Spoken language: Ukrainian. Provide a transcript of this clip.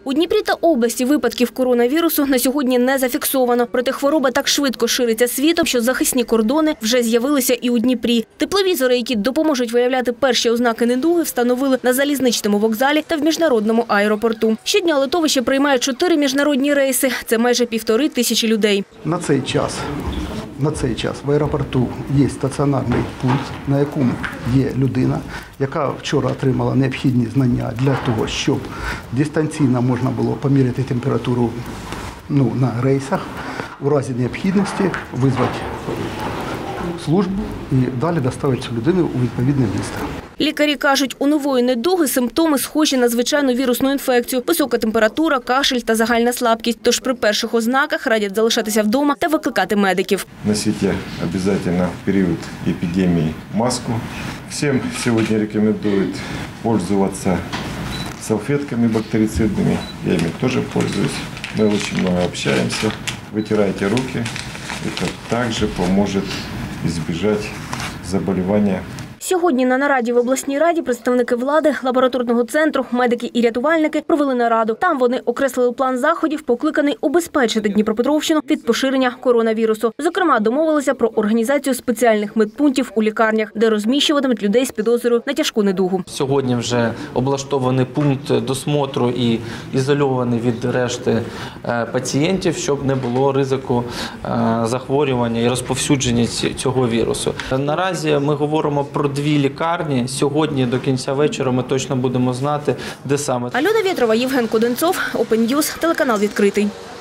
У Дніпрі та області випадків коронавірусу на сьогодні не зафіксовано. Проте хвороба так швидко шириться світом, що захисні кордони вже з'явилися і у Дніпрі. Тепловізори, які допоможуть виявляти перші ознаки недуги, встановили на залізничному вокзалі та в міжнародному аеропорту. Щодня литовище приймає 4 міжнародні рейси. Це майже 1500 людей. На цей час в аеропорту є стаціонарний пункт, на якому є людина, яка вчора отримала необхідні знання для того, щоб дистанційно можна було поміряти температуру на рейсах, у разі необхідності визвати службу і далі доставити цю людину у відповідне місце. Лікарі кажуть, у нової недуги симптоми схожі на звичайну вірусну інфекцію – висока температура, кашель та загальна слабкість. Тож при перших ознаках радять залишатися вдома та викликати медиків. Носите обязательно в период эпидемии маску. Всем сегодня рекомендуют пользоваться салфетками бактерицидными. Я ими тоже пользуюсь. Мы очень много общаемся. Вытирайте руки. Это также поможет избежать заболевания. Сьогодні на нараді в обласній раді представники влади, лабораторного центру, медики і рятувальники провели нараду. Там вони окреслили план заходів, покликаний убезпечити Дніпропетровщину від поширення коронавірусу. Зокрема, домовилися про організацію спеціальних медпунктів у лікарнях, де розміщуватимуть людей з підозрою на тяжку недугу. Сьогодні вже облаштований пункт досмотру і ізольований від решти пацієнтів, щоб не було ризику захворювання і розповсюдження цього вірусу. Наразі ми говоримо про 2 лікарні. Сьогодні до кінця вечора ми точно будемо знати, де саме. Альона Вєтрова, Євген Коденцов, Open News, телеканал «Відкритий».